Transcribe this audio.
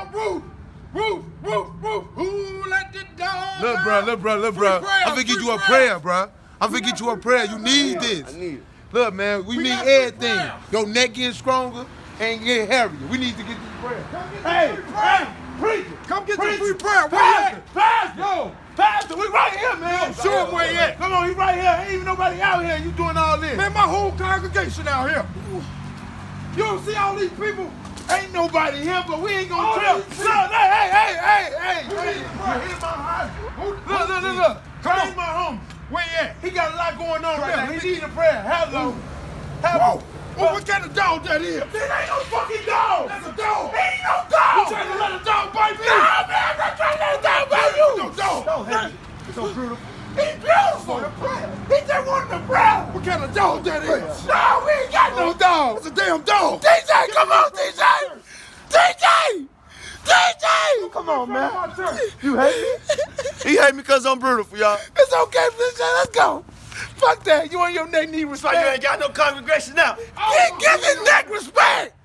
Woo! Woo! Woo! Woo! Who let the dog Look, bro. I'm finna get you a prayer, bro. I'm finna get you a prayer. You need this. I need it. Look, man, we need everything. Your neck getting stronger and get heavier. We need to get this prayer. Hey, preach! Come get the free prayer. Pastor! Pastor, we right here, man. Show him where he at. Come on, he right here. Ain't even nobody out here. You doing all this. Man, my whole congregation out here. You don't see all these people? Ain't nobody here, but we ain't gonna trip. Hey. You hit my house. Look. Come on, my home. Where he at? He got a lot going on right now. He need a prayer. Hello. What kind of dog that is? This ain't no fucking dog. That's a dog. He ain't no dog. You trying to let a dog bite me? No, man, I'm not trying to let a dog bite you. No dog. It's so beautiful. He's beautiful. He just wanted a prayer. What kind of dog that is? No, we ain't got no dog. It's a damn dog. DJ, come on, DJ. Come on, man. You hate me? He hate me because I'm beautiful, y'all. It's okay, let's go. Fuck that. You and your neck need respect. You ain't got no congregation now. Give his neck respect.